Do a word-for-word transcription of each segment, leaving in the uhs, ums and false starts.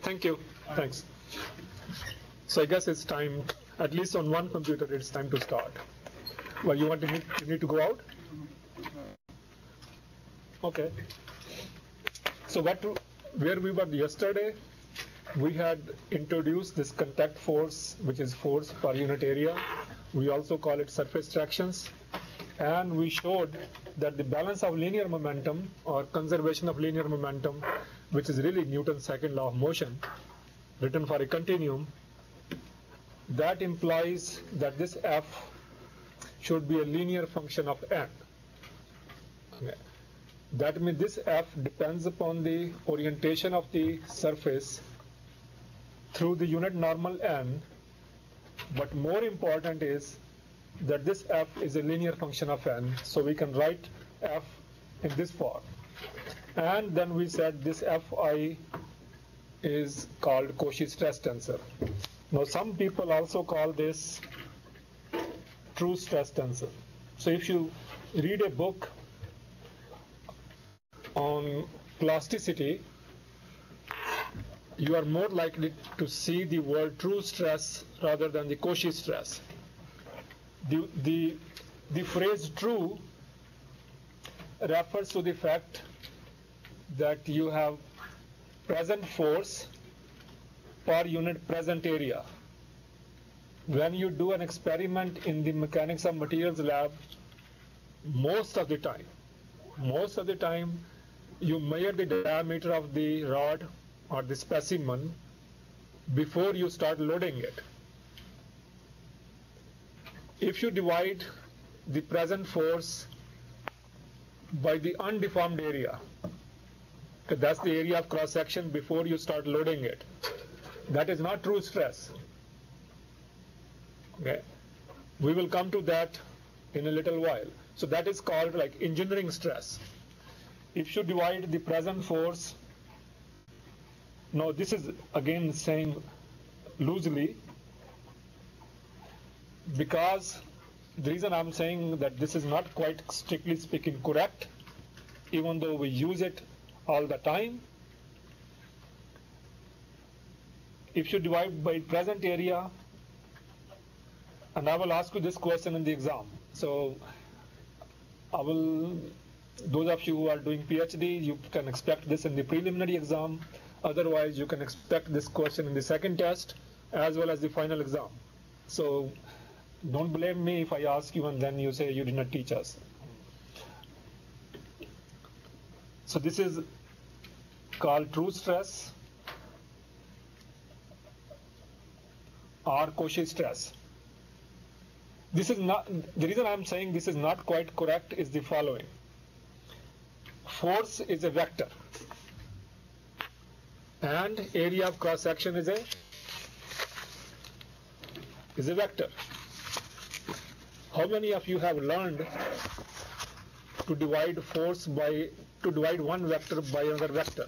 Thank you. Thanks. So I guess it's time, at least on one computer, it's time to start. Well, you want to need, you need to go out? Okay. So what, where we were yesterday, we had introduced this contact force, which is force per unit area. We also call it surface tractions. And we showed that the balance of linear momentum or conservation of linear momentum, which is really Newton's second law of motion, written for a continuum, that implies that this f should be a linear function of n. Okay. That means this f depends upon the orientation of the surface through the unit normal n, but more important is that this f is a linear function of n, so we can write f in this form. And then we said this fi is called Cauchy stress tensor. Now some people also call this true stress tensor. So if you read a book on plasticity, you are more likely to see the word true stress rather than the Cauchy stress. The, the, the phrase true refers to the fact that you have present force per unit present area. When you do an experiment in the mechanics of materials lab, most of the time, most of the time, you measure the diameter of the rod or the specimen before you start loading it. If you divide the present force by the undeformed area, that's the area of cross section before you start loading it, that is not true stress. Okay, we will come to that in a little while. So that is called like engineering stress. If you divide the present force, now this is again saying loosely, because the reason I'm saying that this is not quite strictly speaking correct, even though we use it all the time. If you divide by present area, and I will ask you this question in the exam. So I will, those of you who are doing PhD, you can expect this in the preliminary exam. Otherwise, you can expect this question in the second test as well as the final exam. So don't blame me if I ask you and then you say you did not teach us. So this is called true stress or Cauchy stress. This is not, the reason I'm saying this is not quite correct is the following. Force is a vector and area of cross section is a is a vector. How many of you have learned to divide force by to divide one vector by another vector?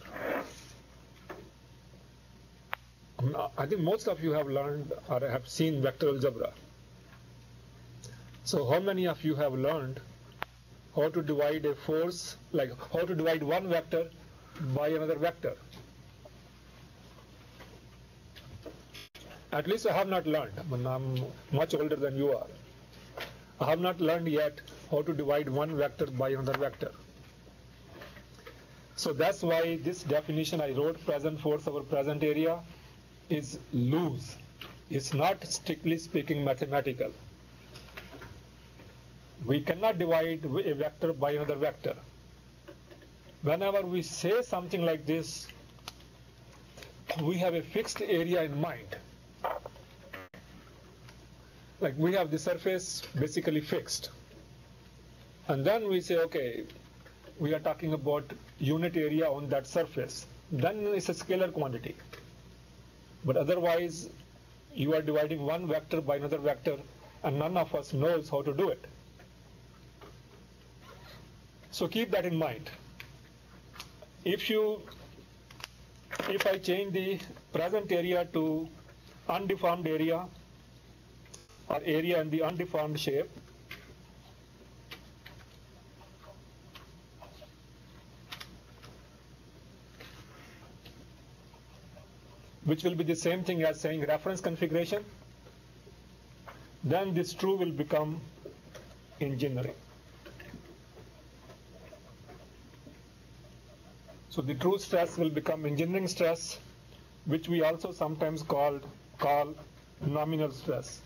I think most of you have learned or have seen vector algebra. So how many of you have learned how to divide a force, like how to divide one vector by another vector? At least I have not learned. I mean, I'm much older than you are. I have not learned yet how to divide one vector by another vector. So that's why this definition I wrote, present force over present area, is loose. It's not strictly speaking mathematical. We cannot divide a vector by another vector. Whenever we say something like this, we have a fixed area in mind. Like we have the surface basically fixed. And then we say, okay, we are talking about unit area on that surface. Then it's a scalar quantity. But otherwise, you are dividing one vector by another vector, and none of us knows how to do it. So keep that in mind. If you, if I change the present area to undeformed area, or area in the undeformed shape, which will be the same thing as saying reference configuration, then this true will become engineering. So the true stress will become engineering stress, which we also sometimes called, call nominal stress.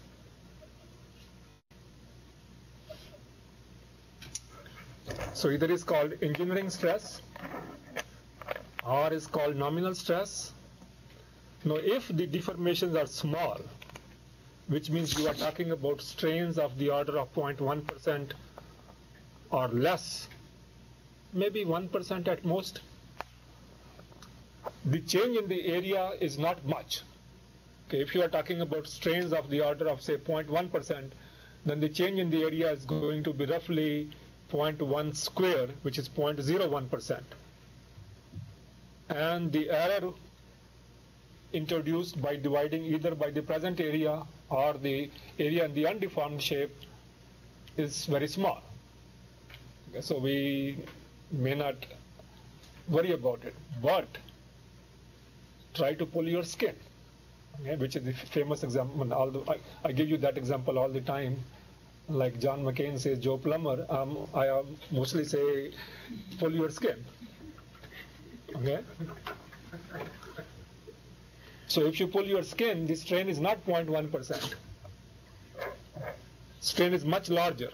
So either is called engineering stress or is called nominal stress. Now if the deformations are small, which means you are talking about strains of the order of zero point one percent or less, maybe one percent at most, the change in the area is not much. Okay, if you are talking about strains of the order of say zero point one percent, then the change in the area is going to be roughly zero point one square, which is zero point zero one percent. And the error introduced by dividing either by the present area or the area in the undeformed shape is very small. Okay, so we may not worry about it, but try to pull your skin, okay, which is the famous example. Although I, I give you that example all the time, like John McCain says, Joe Plumber, um, I um, mostly say, pull your skin. Okay. So if you pull your skin, the strain is not zero point one percent. Strain is much larger.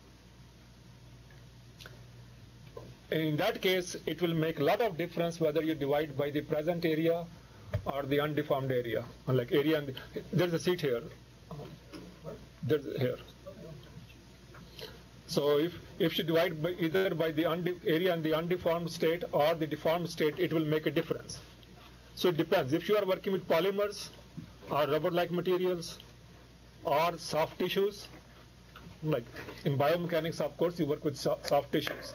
In that case, it will make a lot of difference whether you divide by the present area or the undeformed area. Like area, and the, there's a seat here. There's here. So if if you divide by either by the unde area in the undeformed state or the deformed state, it will make a difference. So it depends. If you are working with polymers or rubber-like materials or soft tissues, like in biomechanics, of course, you work with so soft tissues.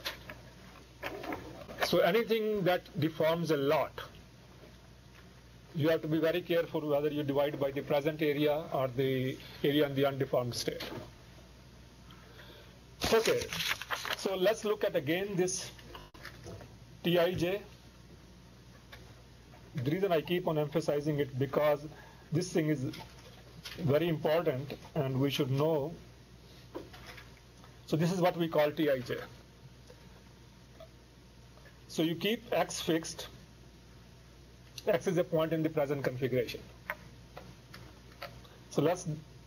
So anything that deforms a lot, you have to be very careful whether you divide by the present area or the area in the undeformed state. Okay, so let's look at again this T I J. The reason I keep on emphasizing it because this thing is very important and we should know. So this is what we call T I J. So you keep X fixed. X is a point in the present configuration. So let's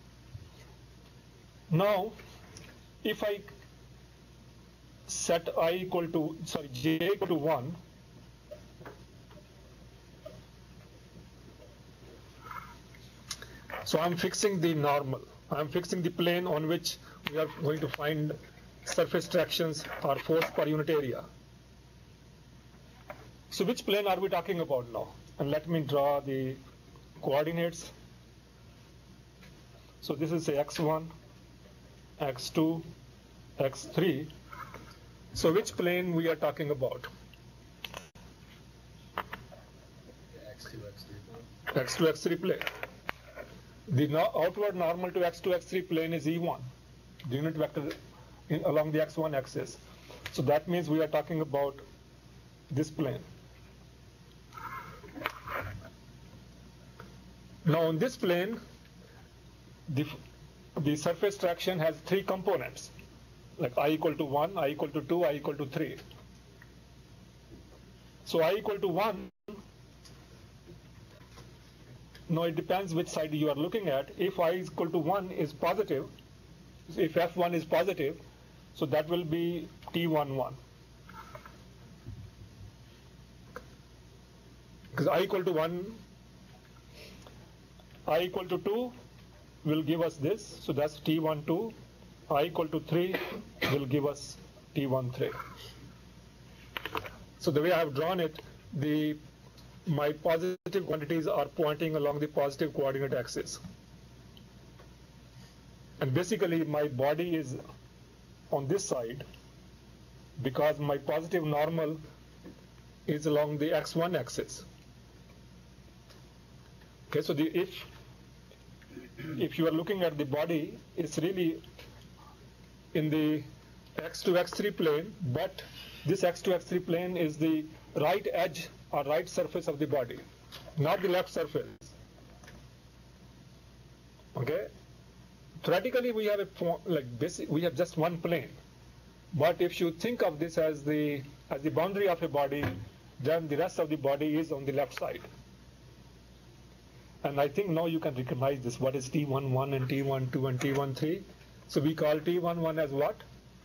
now, if I set I equal to, sorry, J equal to one, so I'm fixing the normal. I'm fixing the plane on which we are going to find surface tractions or force per unit area. So which plane are we talking about now? And let me draw the coordinates. So this is say x one, x two, x three. So which plane we are talking about? x two, x three. x two, x three plane. The no outward normal to x two, x three plane is E one, the unit vector in, along the x one axis. So that means we are talking about this plane. Now on this plane, the, the surface traction has three components, like I equal to one, I equal to two, I equal to three. So I equal to one, now it depends which side you are looking at. If I is equal to one is positive, if F one is positive, so that will be T one one. Because I equal to one, I equal to two will give us this, so that's T one two. I equal to three will give us T one three. So the way I have drawn it, the my positive quantities are pointing along the positive coordinate axis. And basically my body is on this side because my positive normal is along the x one axis. Okay, so the, if if you are looking at the body, it's really in the x two, x three plane, but this x two, x three plane is the right edge or right surface of the body. not the left surface. Okay. Theoretically, we have a like basic, we have just one plane. But if you think of this as the as the boundary of a body, then the rest of the body is on the left side. And I think now you can recognize this. What is T one one and T one two and T one three? So we call T one one as what?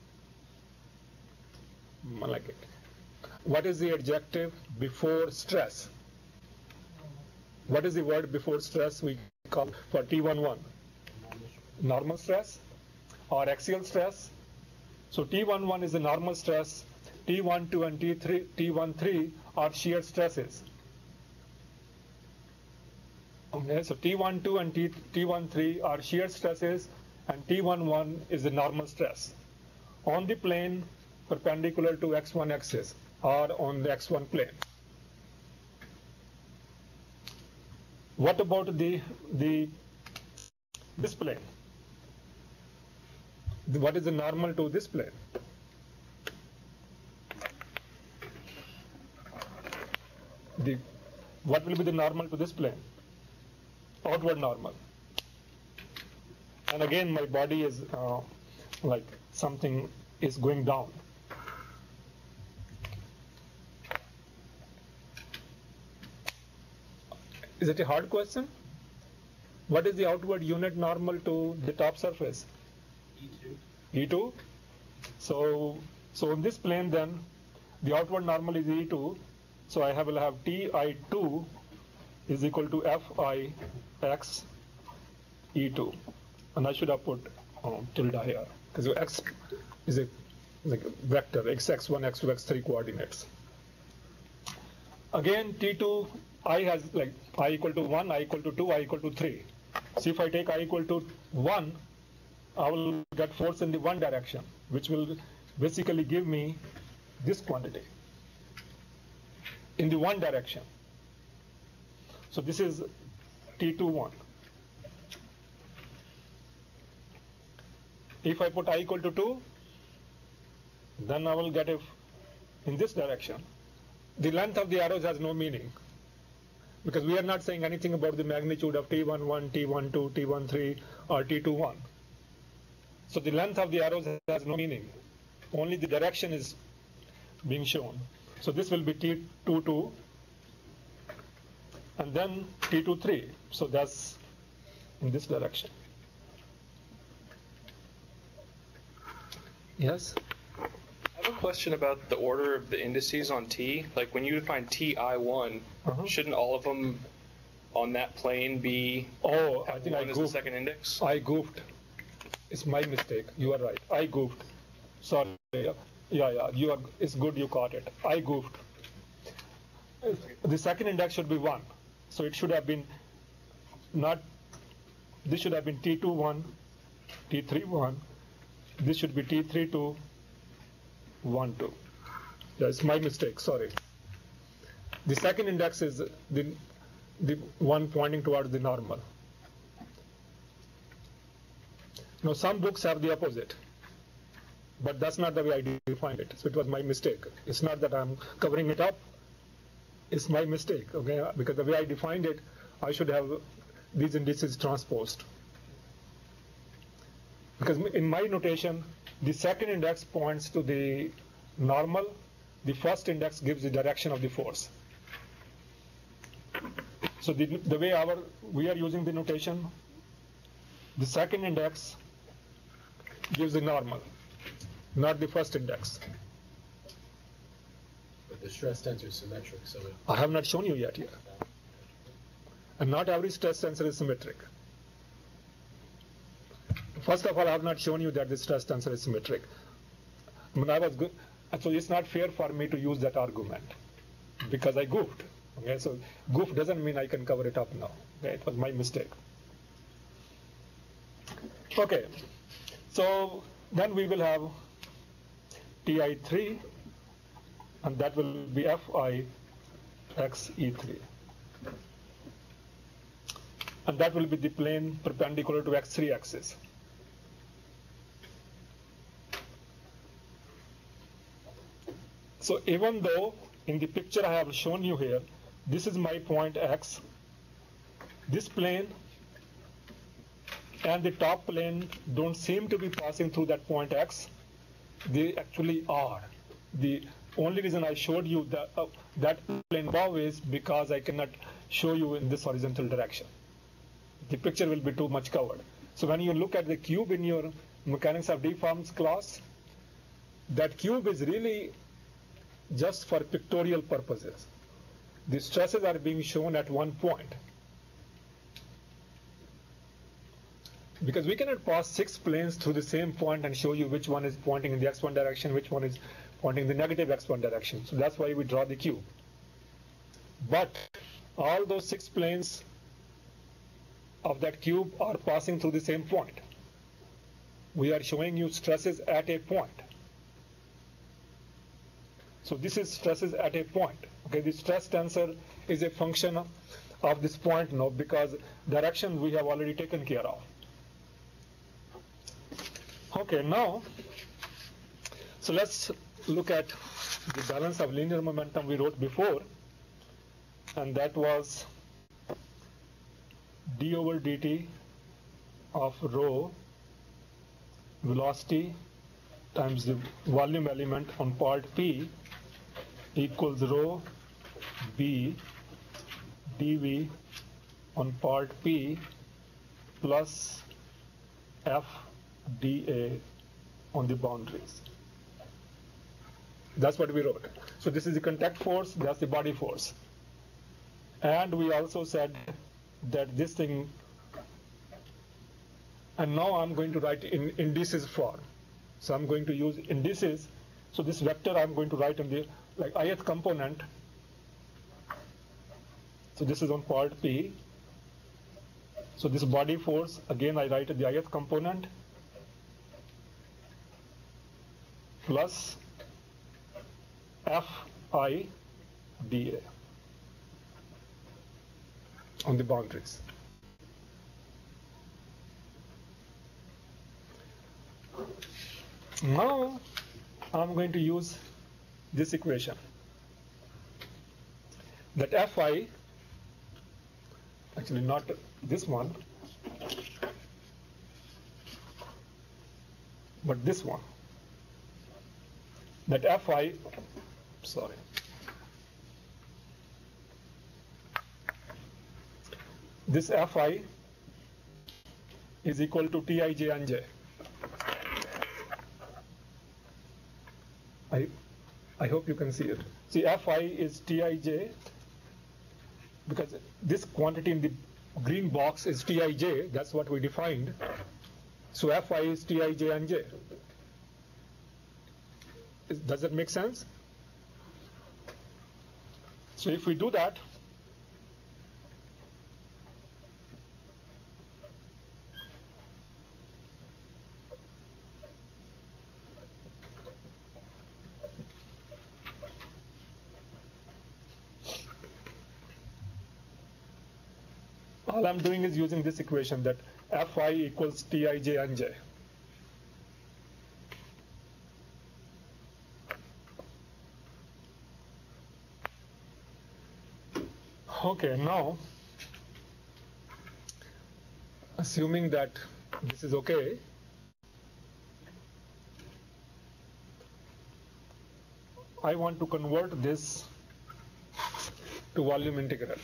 I like it. What is the adjective before stress? What is the word before stress we call for T one one? Normal stress or axial stress? So T one one is the normal stress. T one two and T three, T one three are shear stresses. Okay, so T one two and T, T one three are shear stresses, and T one one is the normal stress on the plane perpendicular to x one axis or on the x one plane. What about the the this plane? What is the normal to this plane? The what will be the normal to this plane? Outward normal. And again, my body is uh, like something is going down. Is it a hard question? What is the outward unit normal to the top surface? E two. E two. So, so in this plane then, the outward normal is E two. So I have, will have T I two is equal to F I x E two. And I should have put um, tilde here, because x is a, like a vector, x x one, x two, x three coordinates. Again, T two, I has like I equal to one, I equal to two, I equal to three. So if I take I equal to one, I will get force in the one direction, which will basically give me this quantity in the one direction. So this is T two one. If I put I equal to two, then I will get it in this direction. The length of the arrows has no meaning, because we are not saying anything about the magnitude of T one one, T one two, T one three, or T two one. So the length of the arrows has no meaning. Only the direction is being shown. So this will be T two two, and then T two three. So that's in this direction. Yes? I have a question about the order of the indices on T. Like when you define T I one, Uh-huh. shouldn't all of them on that plane be Oh, I have think I one as the goofed. second index? I goofed. It's my mistake. You are right. I goofed. Sorry. Yeah, yeah. You are. It's good you caught it. I goofed. The second index should be one. So it should have been not. This should have been T two one, T three one. This should be T three two, one two. Yeah, it's my mistake. Sorry. The second index is the the one pointing towards the normal. Now, some books have the opposite, but that's not the way I defined it. So it was my mistake. It's not that I'm covering it up. It's my mistake, okay? Because the way I defined it, I should have these indices transposed. Because in my notation, the second index points to the normal. The first index gives the direction of the force. So the, the way our we are using the notation, the second index gives the normal, not the first index. But the stress tensor is symmetric, so it, I have not shown you yet here. And not every stress tensor is symmetric. First of all, I have not shown you that the stress tensor is symmetric. When I was good, so it's not fair for me to use that argument because I goofed. Okay, so goof doesn't mean I can cover it up now. Okay, it was my mistake. Okay, so then we will have T I three, and that will be F I x E three. And that will be the plane perpendicular to x three axis. So even though in the picture I have shown you here this is my point X. This plane and the top plane don't seem to be passing through that point X. They actually are. The only reason I showed you that, uh, that plane above is because I cannot show you in this horizontal direction. The picture will be too much covered. So when you look at the cube in your mechanics of deforms class, that cube is really just for pictorial purposes. The stresses are being shown at one point. Because we cannot pass six planes through the same point and show you which one is pointing in the x one direction, which one is pointing in the negative x one direction. So that's why we draw the cube. But all those six planes of that cube are passing through the same point. We are showing you stresses at a point. So this is stresses at a point. Okay, the stress tensor is a function of, of this point now because direction we have already taken care of. Okay, now, so let's look at the balance of linear momentum we wrote before, and that was d over dt of rho velocity times the volume element on part P equals rho b dv on part P plus f dA on the boundaries. That's what we wrote. So this is the contact force, that's the body force. And we also said that this thing, and now I'm going to write in indices form. So I'm going to use indices. So this vector I'm going to write in the like ith component. So this is on part P. So this body force, again I write the ith component plus Fi dA on the boundaries. Now I'm going to use this equation that Fi, actually not this one, but this one, that Fi, sorry, this Fi is equal to Tij and J. I, I hope you can see it. See, Fi is Tij because this quantity in the green box is Tij, that's what we defined. So Fi is Tij and J. Does that make sense? So if we do that, all I'm doing is using this equation that Fi equals Tij and J. Okay, now, assuming that this is okay, I want to convert this to volume integral.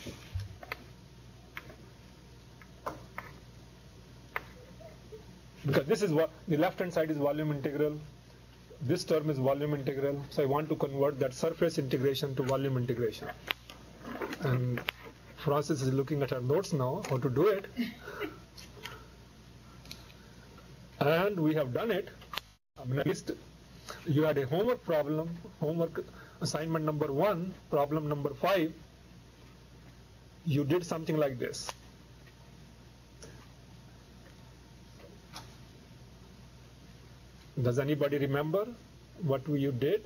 Because this is what the left hand side is volume integral, this term is volume integral, so I want to convert that surface integration to volume integration. And Francis is looking at our notes now, how to do it. And we have done it. I mean, at least you had a homework problem, homework assignment number one, problem number five. You did something like this. Does anybody remember what you did?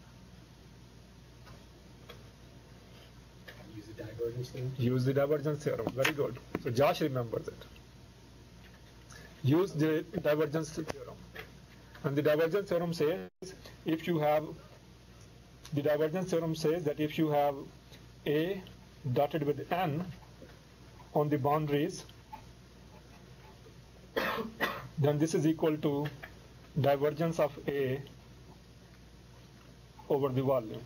Use the divergence theorem. Use the divergence theorem. Very good. So Josh remembers it. Use the divergence theorem. And the divergence theorem says if you have, the divergence theorem says that if you have A dotted with n on the boundaries, then this is equal to divergence of A over the volume.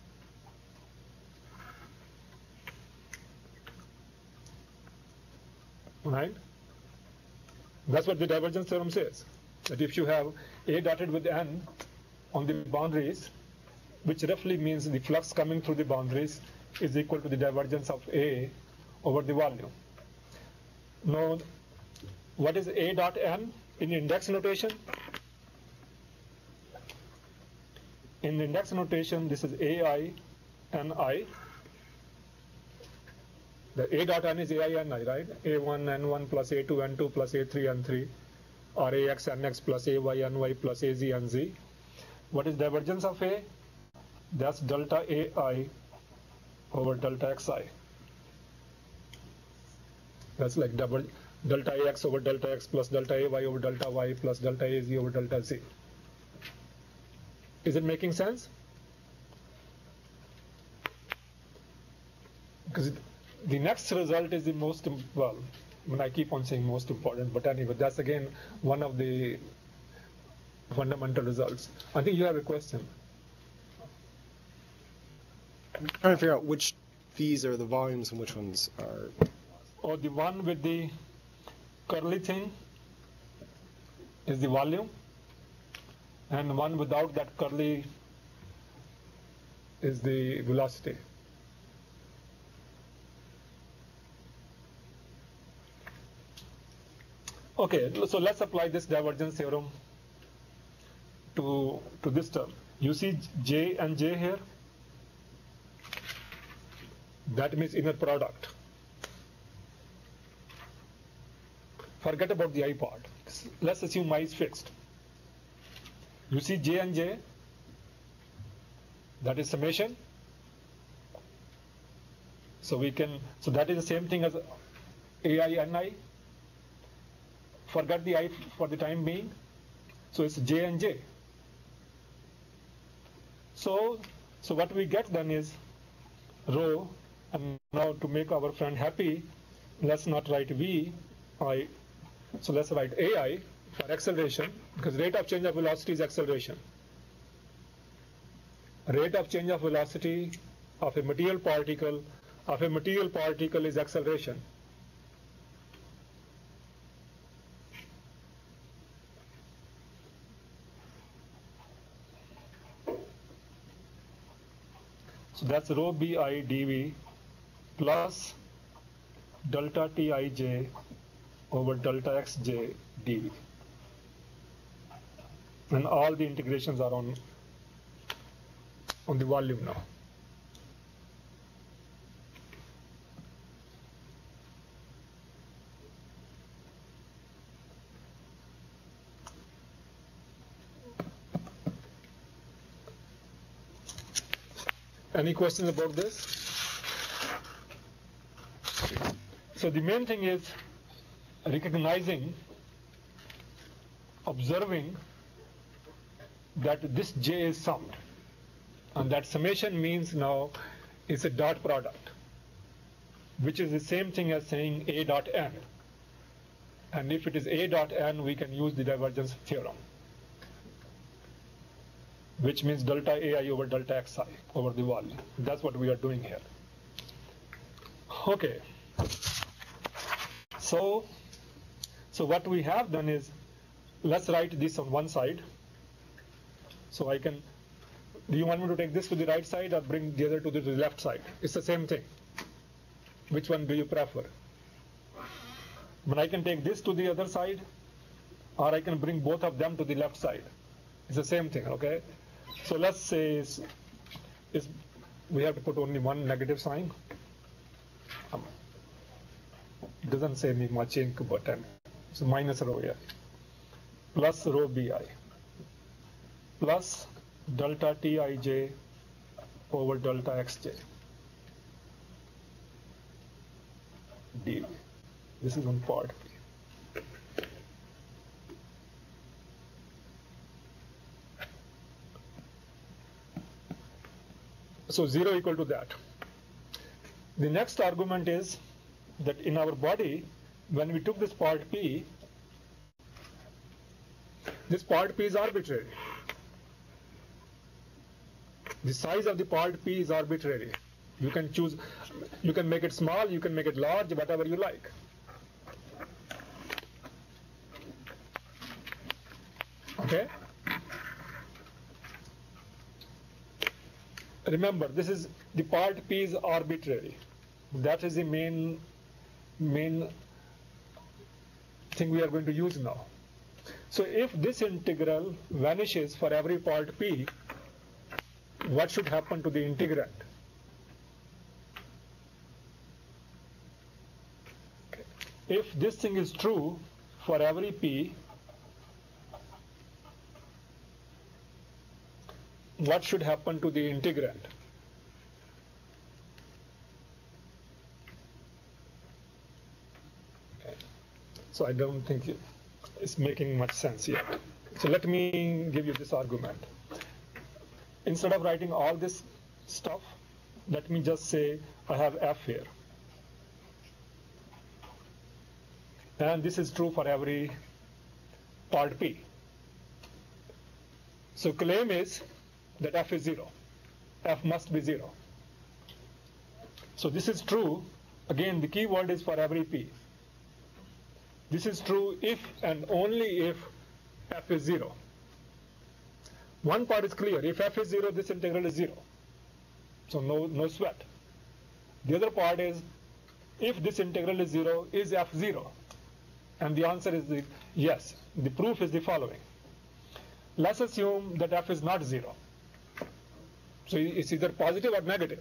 Right? That's what the divergence theorem says. That if you have A dotted with n on the boundaries, which roughly means the flux coming through the boundaries is equal to the divergence of A over the volume. Now, what is A dot n in index notation? In index notation, this is A I N I. The A dot n is A I N I, right? A one N one plus A two N two plus A three N three, or A X N X plus A Y N Y plus A Z N Z. What is divergence of A? That's delta A I over delta X I. That's like double delta A X over delta X plus delta A Y over delta Y plus delta A Z over delta Z. Is it making sense? Because the next result is the most, well, I mean, I keep on saying most important, but anyway, that's again one of the fundamental results. I think you have a question. I'm trying to figure out which these are the volumes and which ones are. Or the one with the curly thing is the volume, and one without that curly is the velocity. Okay, so let's apply this divergence theorem to, to this term. You see J and J here? That means inner product. Forget about the I part. Let's assume I is fixed. You see J and J? That is summation. So we can, so that is the same thing as A I N I. Forget the I for the time being. So it's J and J. So, so what we get then is rho, and now to make our friend happy, let's not write V, I. So let's write A I for acceleration, because rate of change of velocity is acceleration. Rate of change of velocity of a material particle of a material particle is acceleration. So that's rho B I dV plus delta T I J over delta X J dV. And all the integrations are on, on the volume now. Any questions about this? So the main thing is recognizing, observing that this J is summed. And that summation means now it's a dot product, which is the same thing as saying A dot N. And if it is A dot N, we can use the divergence theorem, which means delta A I over delta X I over the volume. That's what we are doing here. Okay. So, so what we have done is, let's write this on one side. So I can, do you want me to take this to the right side or bring the other to the left side? It's the same thing. Which one do you prefer? But I can take this to the other side, or I can bring both of them to the left side. It's the same thing, okay? So let's say it's, it's, we have to put only one negative sign. Um, it doesn't say me much ink, but um, it's minus rho here. Plus rho B I. Plus delta T I J over delta X J dV. This is one part. So zero equal to that. The next argument is that in our body, when we took this part P, this part P is arbitrary. The size of the part P is arbitrary. You can choose, you can make it small, you can make it large, whatever you like. Okay? Remember, this is, the part P is arbitrary. That is the main, main thing we are going to use now. So if this integral vanishes for every part P, what should happen to the integrand? Okay. If this thing is true for every P, what should happen to the integrand? Okay. So I don't think it's making much sense yet. So let me give you this argument. Instead of writing all this stuff, let me just say I have F here. And this is true for every part P. So claim is that F is zero. F must be zero. So this is true. Again, the key word is for every P. This is true if and only if F is zero. One part is clear. If F is zero, this integral is zero. So no, no sweat. The other part is, if this integral is zero, is F zero? And the answer is the, yes. The proof is the following. Let's assume that F is not zero. So it's either positive or negative.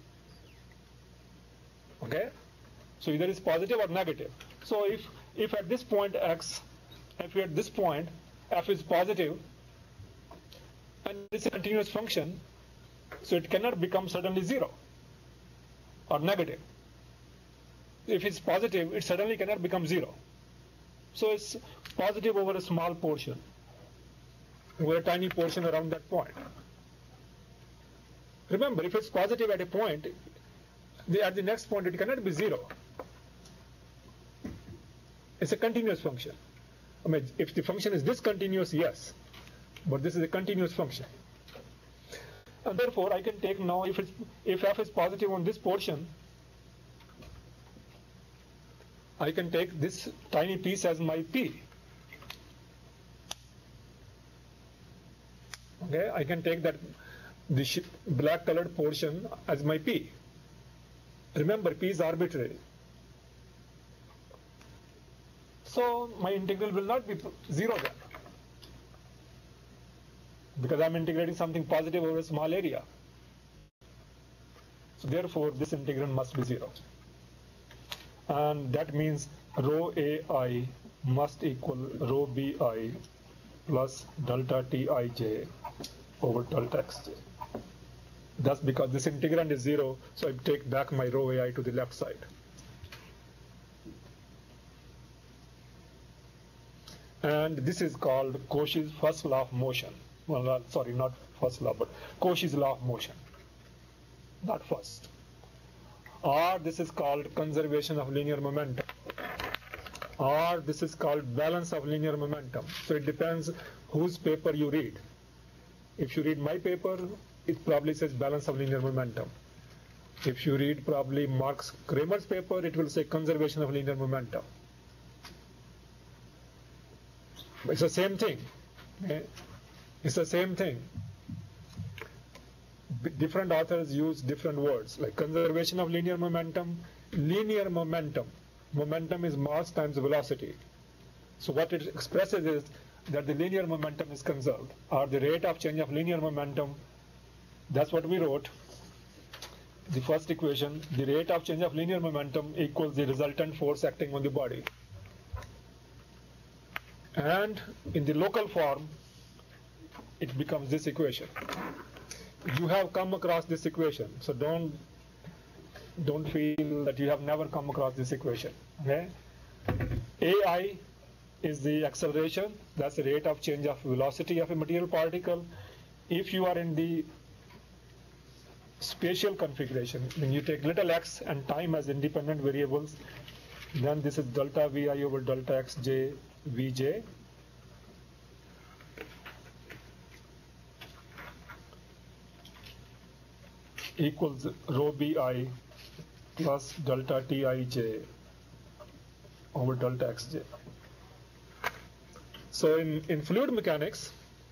Okay? So either it's positive or negative. So if, if at this point X, if at this point F is positive, and it's a continuous function, so it cannot become suddenly zero or negative. If it's positive, it suddenly cannot become zero. So it's positive over a small portion, over a tiny portion around that point. Remember, if it's positive at a point, the, at the next point it cannot be zero. It's a continuous function. I mean, if the function is discontinuous, yes. But this is a continuous function. And therefore, I can take now, if, it's, if F is positive on this portion, I can take this tiny piece as my P. Okay, I can take that the black colored portion as my P. Remember, P is arbitrary. So my integral will not be zero then, because I'm integrating something positive over a small area. So therefore, this integral must be zero. And that means rho A I must equal rho B I plus delta T I J over delta X J. That's because this integrand is zero, so I take back my rho A I to the left side. And this is called Cauchy's first law of motion. Well, not, sorry, not first law, but Cauchy's law of motion. Not first. Or this is called conservation of linear momentum. Or this is called balance of linear momentum. So it depends whose paper you read. If you read my paper, it probably says balance of linear momentum. If you read probably Marx Kramer's paper, it will say conservation of linear momentum. It's the same thing. Okay? It's the same thing. B- different authors use different words, like conservation of linear momentum, linear momentum. Momentum is mass times velocity. So what it expresses is that the linear momentum is conserved, or the rate of change of linear momentum. That's what we wrote. The first equation, the rate of change of linear momentum equals the resultant force acting on the body. And in the local form, it becomes this equation. You have come across this equation, so don't don't feel that you have never come across this equation. Okay? A I is the acceleration, that's the rate of change of velocity of a material particle. If you are in the spatial configuration. When you take little x and time as independent variables, then this is delta Vi over delta Xj Vj. Equals rho Bi plus delta Tij over delta Xj. So in, in fluid mechanics,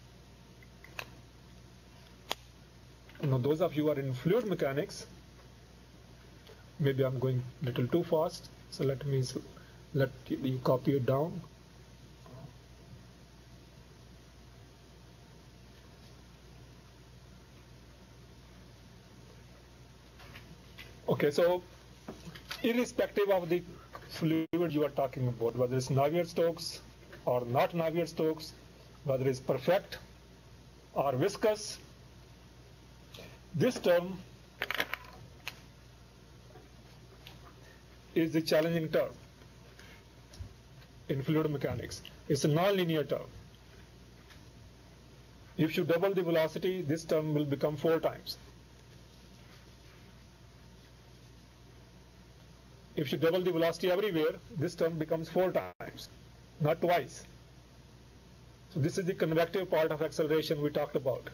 you know, those of you who are in fluid mechanics, maybe I'm going a little too fast, so let me let you copy it down. Okay, so irrespective of the fluid you are talking about, whether it's Navier-Stokes or not Navier-Stokes, whether it's perfect or viscous, this term is the challenging term in fluid mechanics. It's a nonlinear term. If you double the velocity, this term will become four times. If you double the velocity everywhere, this term becomes four times, not twice. So this is the convective part of acceleration we talked about.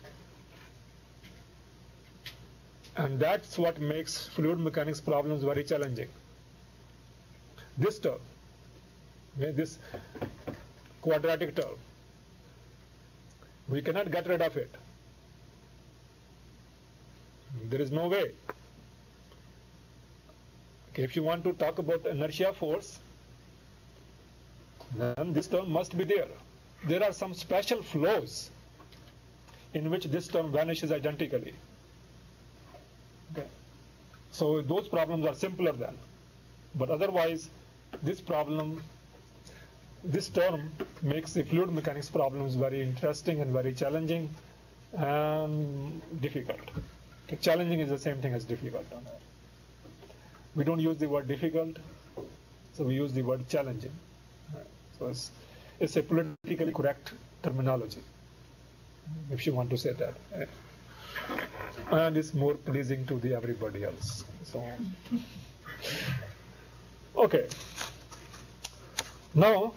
And that's what makes fluid mechanics problems very challenging. This term, okay, this quadratic term, we cannot get rid of it. There is no way. Okay, if you want to talk about inertia force, then this term must be there. There are some special flows in which this term vanishes identically. Okay. So those problems are simpler then. But otherwise, this problem, this term makes the fluid mechanics problems very interesting and very challenging and difficult. Okay. Challenging is the same thing as difficult. We don't use the word difficult, so we use the word challenging. So it's, it's a politically correct terminology, if you want to say that. And it's more pleasing to the everybody else. So, okay. Now,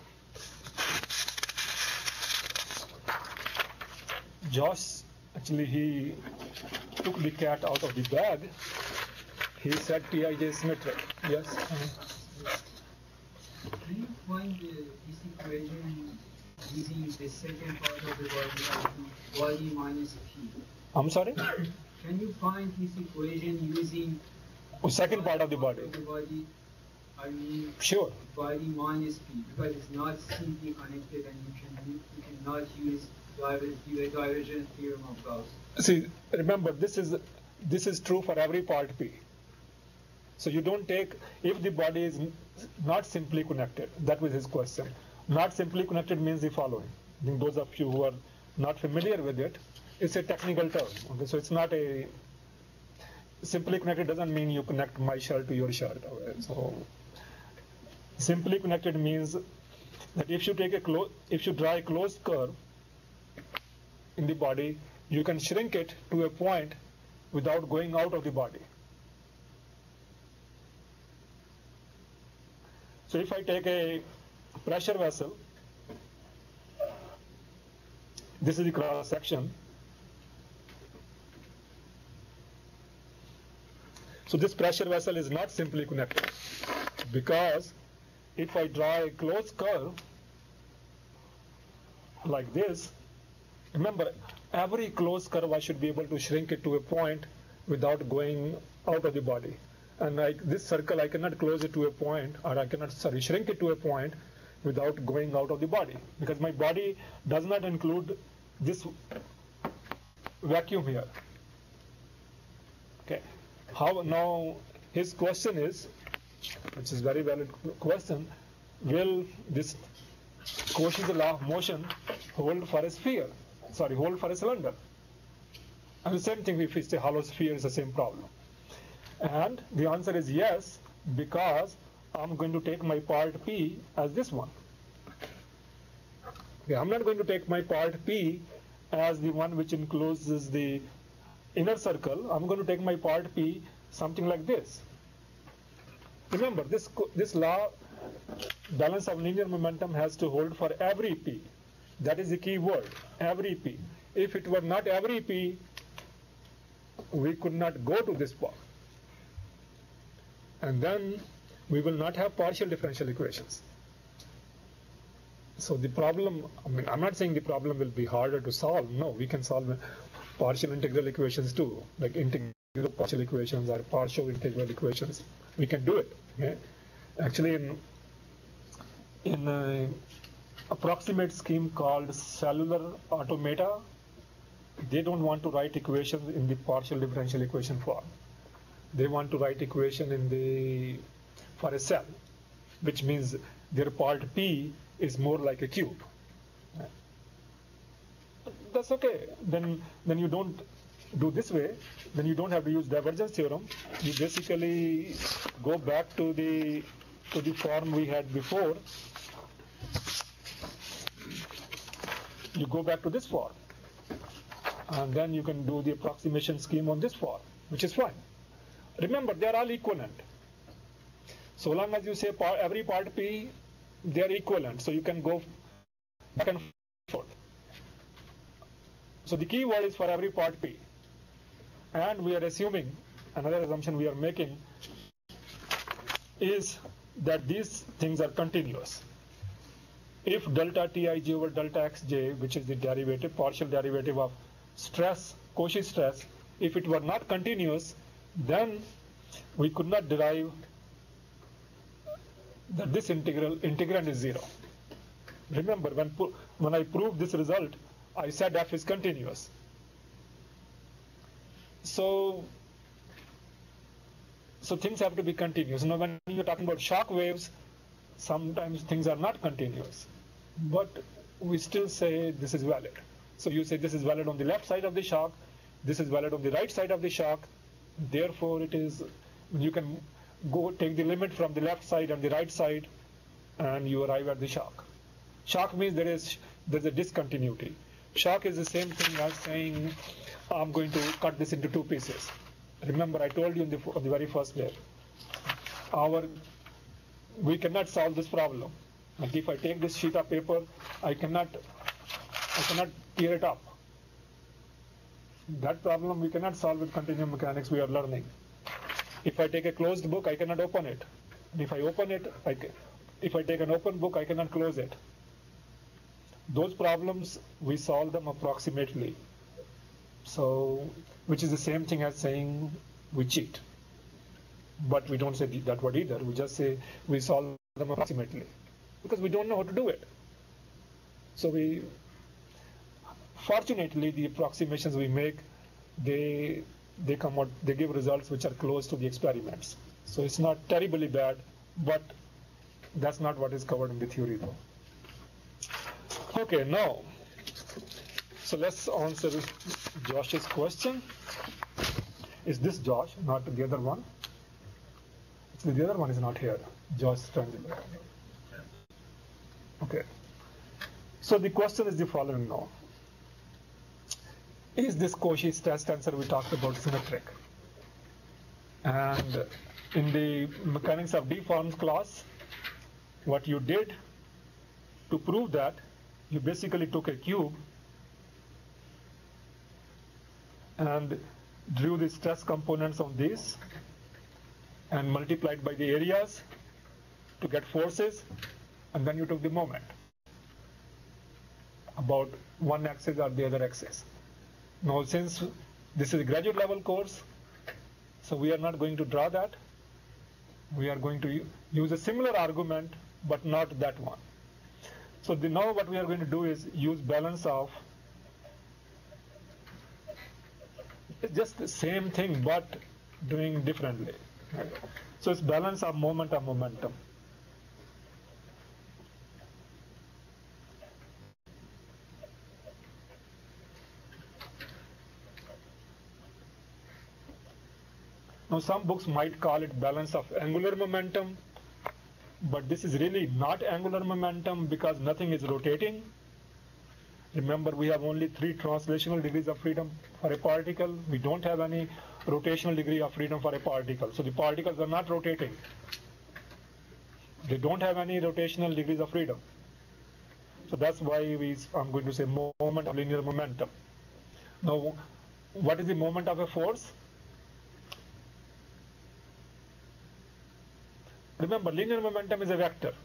Josh, actually he took the cat out of the bag. He said Tij is symmetric. Yes? Uh-huh. Can you find the, this equation using the second part of the body, body minus P? I'm sorry? Can you find this equation using Oh, second part of the body. Of the body, I mean, Sure. body minus P, because it's not simply connected, and you can you cannot use diver, the divergence theorem of Gauss. See, remember, this is this is true for every part P. So you don't take, if the body is not simply connected, that was his question. Not simply connected means the following. I think those of you who are not familiar with it, it's a technical term. Okay, so it's not a, simply connected doesn't mean you connect my shirt to your shirt. Okay? So simply connected means that if you take a clo if you draw a closed curve in the body, you can shrink it to a point without going out of the body. So if I take a pressure vessel, this is the cross section. So this pressure vessel is not simply connected, because if I draw a closed curve like this, remember, every closed curve I should be able to shrink it to a point without going out of the body. And like this circle, I cannot close it to a point, or I cannot, sorry, shrink it to a point without going out of the body, because my body does not include this vacuum here. Okay. How now? His question is, which is very valid question: will this Cauchy's law of motion hold for a sphere? Sorry, hold for a cylinder? And the same thing if it's a hollow sphere, is the same problem. And the answer is yes, because I'm going to take my part P as this one. Okay, I'm not going to take my part P as the one which encloses the inner circle, I'm going to take my part P something like this. Remember, this, this law, balance of linear momentum, has to hold for every P. That is the key word, every P. If it were not every P, we could not go to this part. And then we will not have partial differential equations. So the problem, I mean, I'm not saying the problem will be harder to solve. No, we can solve partial integral equations too, like integral partial equations or partial integral equations. We can do it. Okay? Actually, in, in an approximate scheme called cellular automata, they don't want to write equations in the partial differential equation form. They want to write equation in the for a cell, which means their part P is more like a cube. That's okay. Then, then you don't do this way. Then you don't have to use divergence theorem. You basically go back to the to the form we had before. You go back to this form, and then you can do the approximation scheme on this form, which is fine. Remember, they are all equivalent. So long as you say part, every part P, they are equivalent. So you can go back and forth. So the key word is for every part P. And we are assuming, another assumption we are making is that these things are continuous. If delta Tij over delta Xj, which is the derivative, partial derivative of stress, Cauchy stress, if it were not continuous, then we could not derive that this integral integrand is zero. Remember, when, when I proved this result, I said f is continuous. So, so things have to be continuous. Now, when you're talking about shock waves, sometimes things are not continuous, but we still say this is valid. So you say this is valid on the left side of the shock, this is valid on the right side of the shock. Therefore, it is, you can go take the limit from the left side and the right side, and you arrive at the shock. Shock means there is there's a discontinuity. Shock is the same thing as saying, I'm going to cut this into two pieces. Remember, I told you in the, on the very first day, our we cannot solve this problem. Like if I take this sheet of paper, I cannot I cannot tear it up. That problem we cannot solve with continuum mechanics we are learning. If I take a closed book, I cannot open it. And if I open it, I can, if I take an open book, I cannot close it. Those problems, we solve them approximately. So, which is the same thing as saying we cheat. But we don't say that word either. We just say we solve them approximately, because we don't know how to do it. So we, fortunately, the approximations we make, they they come out, they give results which are close to the experiments. So it's not terribly bad, but that's not what is covered in the theory though. Okay, now, so let's answer Josh's question. Is this Josh, not the other one? Actually, the other one is not here. Josh Strangler. Okay. So the question is the following now. Is this Cauchy stress tensor we talked about symmetric? And in the mechanics of D-forms class, what you did to prove that, you basically took a cube and drew the stress components on this and multiplied by the areas to get forces, and then you took the moment about one axis or the other axis. Now, since this is a graduate level course, so we are not going to draw that. We are going to use a similar argument, but not that one. So the, now what we are going to do is use balance of, it's just the same thing, but doing differently. Right? So it's balance of moment of momentum. Now some books might call it balance of angular momentum, but this is really not angular momentum because nothing is rotating. Remember, we have only three translational degrees of freedom for a particle. We don't have any rotational degree of freedom for a particle. So the particles are not rotating. They don't have any rotational degrees of freedom. So that's why we, I'm going to say moment of linear momentum. Now, what is the moment of a force? Remember, linear momentum is a vector.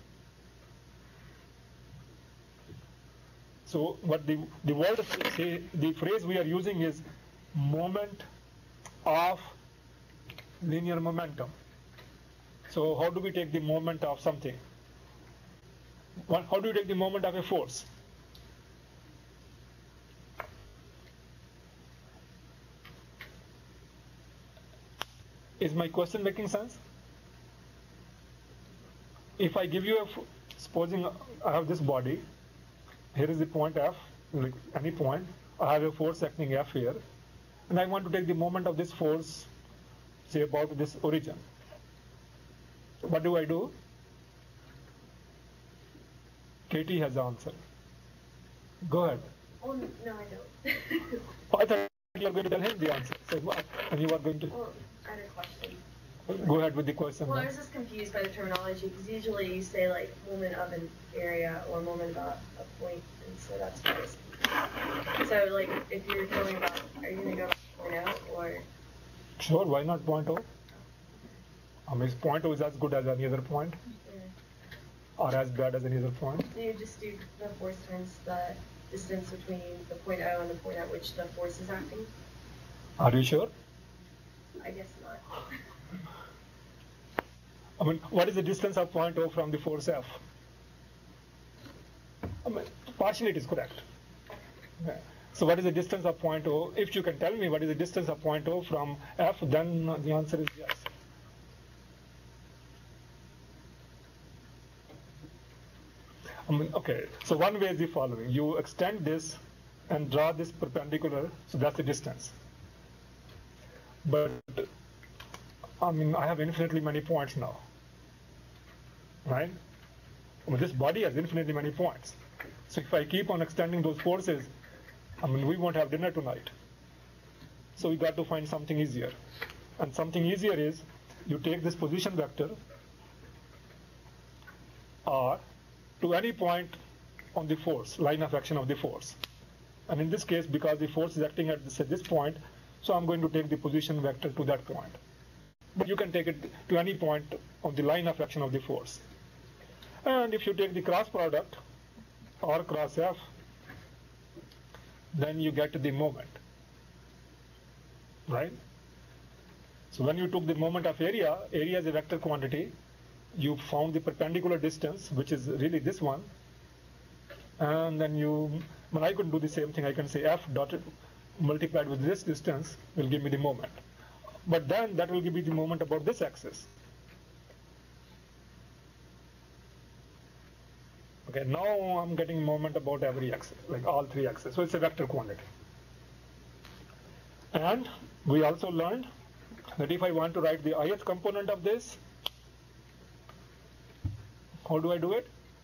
So what the, the word, say, the phrase we are using is moment of linear momentum. So how do we take the moment of something? What, how do you take the moment of a force? Is my question making sense? If I give you a, supposing I have this body, here is the point F, like any point, I have a force acting F here, and I want to take the moment of this force, say about this origin. What do I do? Katie has the answer. Go ahead. Oh, no, I don't. I thought you were going to tell him the answer. So, and you are going to... Well, I had a question. Go ahead with the question. Well, I was just confused by the terminology, because usually you say, like, moment of an area or moment of a point, and so that's what I was confused. So, like, if you're going about, are you going to go point out, or? Sure, why not point O? I mean, point O is as good as any other point, Yeah. or as bad as any other point. So you just do the force times the distance between the point O and the point at which the force is acting? Are you sure? I guess not. I mean, what is the distance of point O from the force F? I mean, partially it is correct. Yeah. So what is the distance of point O? If you can tell me what is the distance of point O from F, then the answer is yes. I mean, okay, so one way is the following. You extend this and draw this perpendicular, so that's the distance. But, I mean, I have infinitely many points now, right? I mean, this body has infinitely many points. So if I keep on extending those forces, I mean, we won't have dinner tonight. So we got to find something easier. And something easier is, you take this position vector, R, to any point on the force, line of action of the force. And in this case, because the force is acting at this, at this point, so I'm going to take the position vector to that point. But you can take it to any point on the line of action of the force. And if you take the cross product, R cross F, then you get the moment, right? So when you took the moment of area, area is a vector quantity, you found the perpendicular distance, which is really this one, and then you, well, I could do the same thing. I can say F dotted multiplied with this distance will give me the moment. But then that will give me the moment about this axis. Okay, now I'm getting moment about every axis, like all three axes. So it's a vector quantity. And we also learned that if I want to write the ith component of this, how do I do it?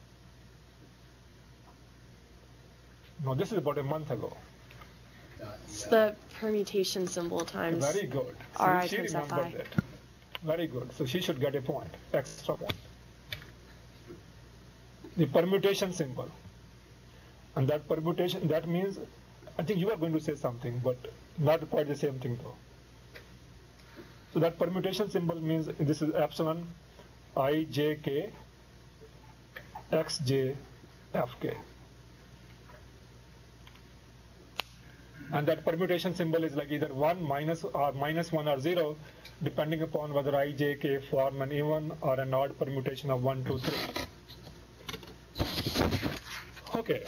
No, this is about a month ago. It's the permutation symbol times Very good. R I she times F I. remembered it. Very good. So she should get a point, extra point. The permutation symbol. And that permutation, that means, I think you are going to say something, but not quite the same thing though. So that permutation symbol means this is epsilon I J K X J F K. And that permutation symbol is like either one minus or minus one or zero, depending upon whether I J K form an even or an odd permutation of one, two, three. Okay.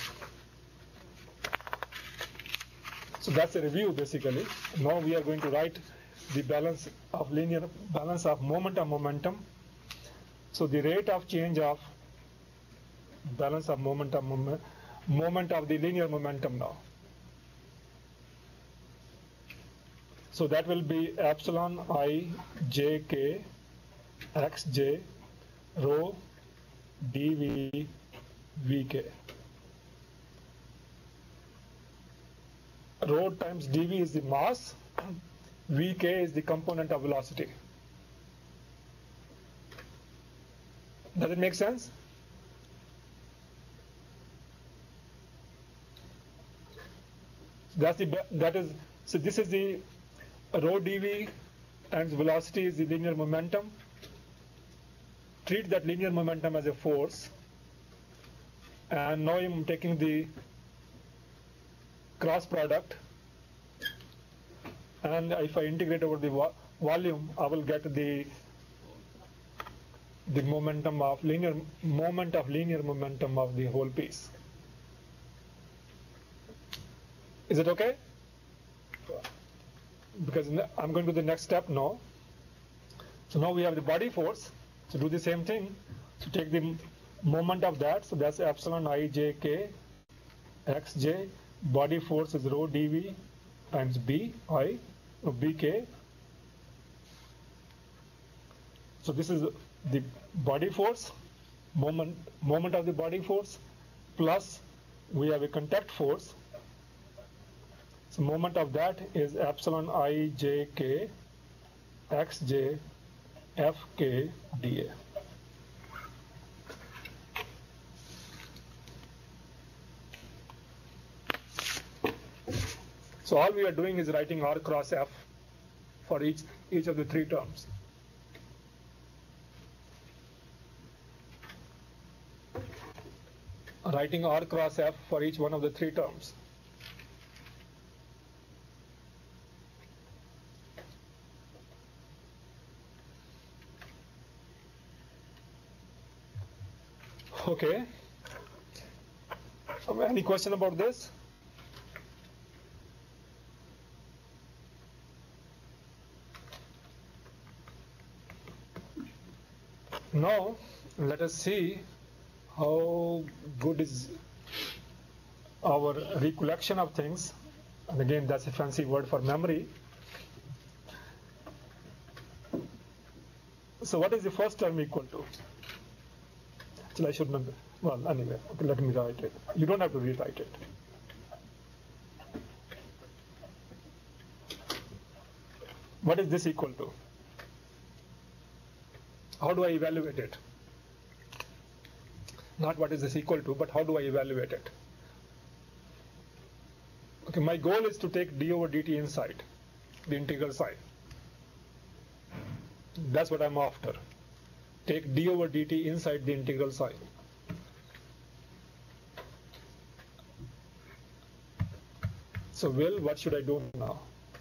So that's a review basically. Now we are going to write the balance of linear balance of moment of momentum. So the rate of change of balance of moment of moment, moment of the linear momentum now. So that will be epsilon I J K X J rho D V V K. rho times dv is the mass, vk is the component of velocity. Does it make sense? That's the that is so this is the rho dv times velocity is the linear momentum. Treat that linear momentum as a force, and now I'm taking the cross product, and if I integrate over the vo volume, I will get the the momentum of linear moment of linear momentum of the whole piece. Is it okay? Because I'm going to the next step now. So now we have the body force. So do the same thing. So take the moment of that. So that's epsilon I j k x j. Body force is rho dv times b I or bk. So this is the body force, moment moment of the body force, plus we have a contact force. So moment of that is epsilon I j k x j f k dA. So all we are doing is writing R cross F for each each of the three terms. Writing R cross F for each one of the three terms. Okay. Um, Any question about this? Now, let us see how good is our recollection of things. And again, that's a fancy word for memory. So what is the first term equal to? Actually, I should not. Well, anyway, okay, let me write it. You don't have to rewrite it. What is this equal to? How do I evaluate it? Not what is this equal to, but how do I evaluate it? Okay, my goal is to take d over dt inside, the integral side. That's what I'm after. Take d over dt inside the integral side. So, Will, what should I do now?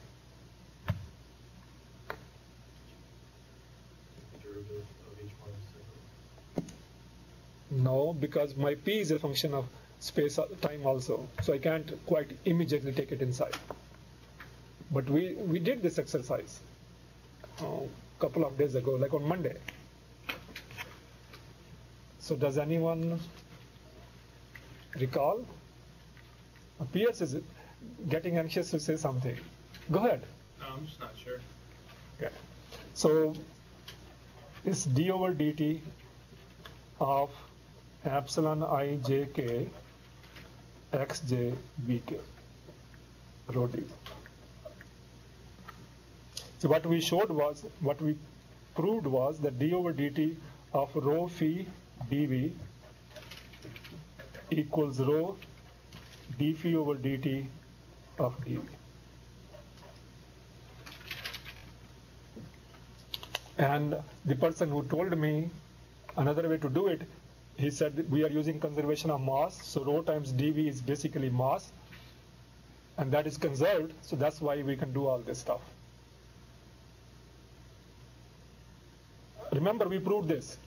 Derivative of each one is separate. No, because my p is a function of space time also, so I can't quite immediately take it inside. But we we did this exercise a uh, couple of days ago, like on Monday. So does anyone recall? Uh, Pierce is getting anxious to say something. Go ahead. No, I'm just not sure. Okay. So it's d over dt of epsilon I j k x j b k rho d. So what we showed was, what we proved was that d over dt of rho phi dv equals rho d phi over dt of dv. And the person who told me another way to do it, he said we are using conservation of mass, so rho times dv is basically mass, and that is conserved, so that's why we can do all this stuff. Remember, we proved this.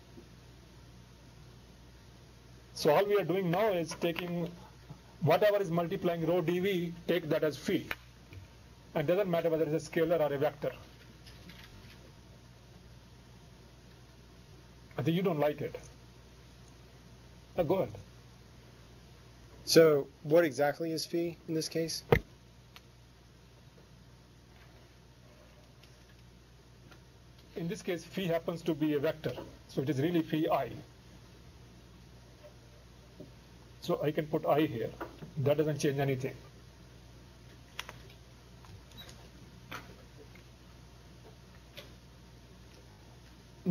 So all we are doing now is taking whatever is multiplying rho dv, take that as phi. And doesn't matter whether it's a scalar or a vector. I think you don't like it. Uh, go ahead. So what exactly is phi in this case? In this case, phi happens to be a vector, so it is really phi I. So I can put I here. That doesn't change anything.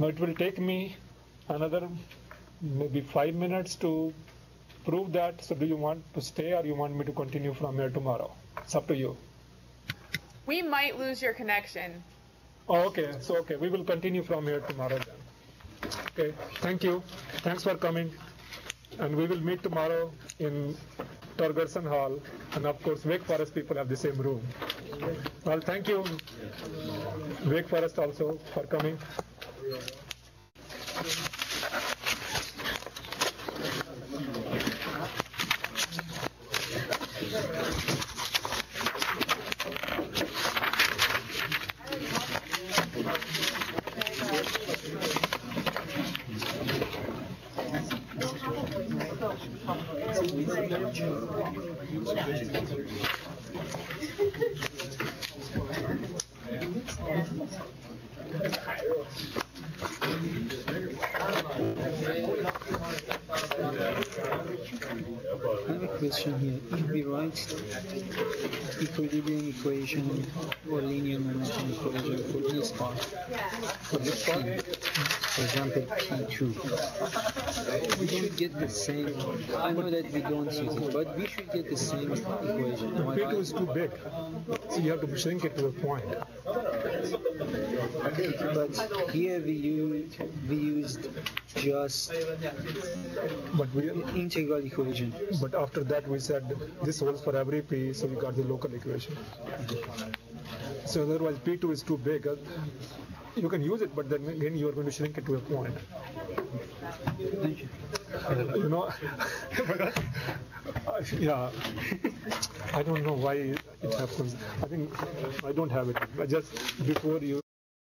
Now it will take me another maybe five minutes to prove that. So do you want to stay or you want me to continue from here tomorrow? It's up to you. We might lose your connection. Oh, okay. So, okay, we will continue from here tomorrow then. Okay, thank you. Thanks for coming. And we will meet tomorrow in Torgerson Hall. And of course, Wake Forest people have the same room. Well, thank you, Wake Forest also, for coming. I have a question here. If we write equilibrium equation or linear momentum equation for this part, for this part, for example, P two, we should get the same. I know that we don't use it, but we should get the same equation. Am I P two right? is too big, so you have to shrink it to a point. But here we used, we used just But we, integral equation. but after that we said this holds for every P, so we got the local equation. So otherwise P two is too big. Uh, You can use it, but then again you are going to shrink it to a point. Thank you. You know, yeah, I don't know why it happens. I think I don't have it. I just before you.